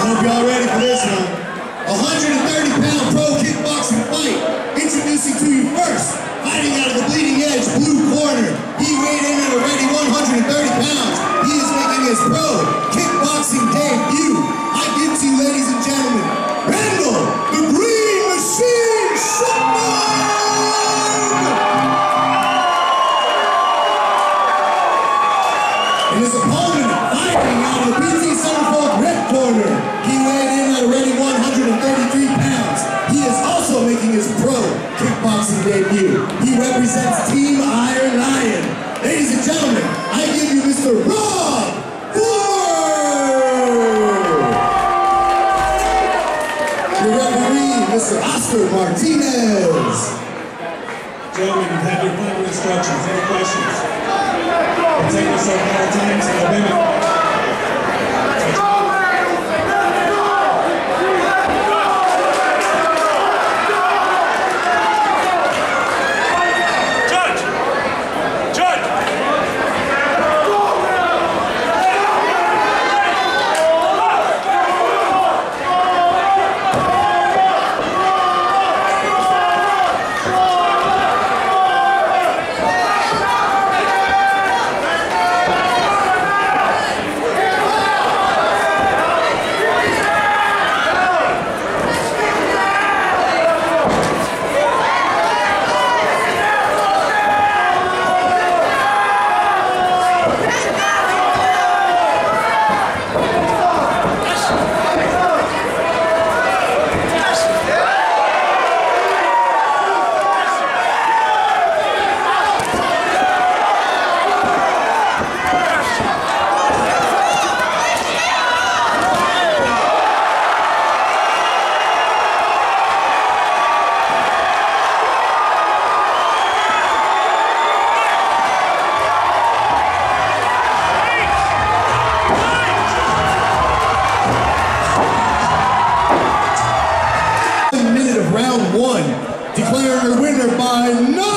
hope y'all ready for this one. 130-pound pro kickboxing fight. Introducing to you first, fighting out of the Bleeding Edge blue corner. He weighed in at a ready 130 pounds. He is making his pro kickboxing debut. I give to you, ladies and gentlemen, Randall the Green Machine Shotgun! And his opponent, fighting out of the BT Centerfold red corner. He weighed in at a ready 133 pounds. He is also making his pro kickboxing debut. He represents Team Iron Lion. Ladies and gentlemen, I give you Mr. Rob Ford! Your referee, Mr. Oscar Martinez. Gentlemen, you've had your final instructions. Any questions? Take yourself all times and obey me. Round one, declaring the winner by no